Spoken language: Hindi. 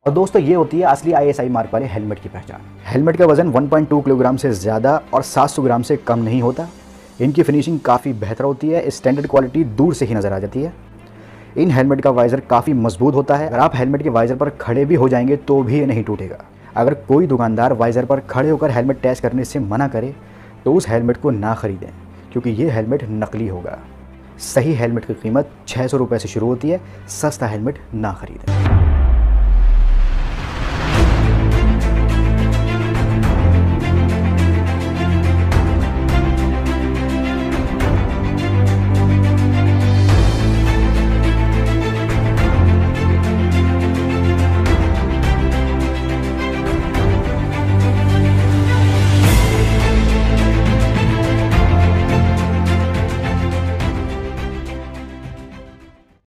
और दोस्तों ये होती है असली ISI मार्क वाले हेलमेट की पहचान। हेलमेट का वजन 1.2 किलोग्राम से ज़्यादा और 700 ग्राम से कम नहीं होता। इनकी फिनिशिंग काफ़ी बेहतर होती है, स्टैंडर्ड क्वालिटी दूर से ही नज़र आ जाती है। इन हेलमेट का वाइज़र काफ़ी मजबूत होता है, अगर आप हेलमेट के वाइज़र पर खड़े भी हो जाएंगे तो भी ये नहीं टूटेगा। अगर कोई दुकानदार वाइज़र पर खड़े होकर हेलमेट टेस्ट करने से मना करे तो उस हेलमेट को ना ख़रीदें, क्योंकि ये हेलमेट नकली होगा। सही हेलमेट की कीमत 600 रुपये से शुरू होती है, सस्ता हेलमेट ना ख़रीदें।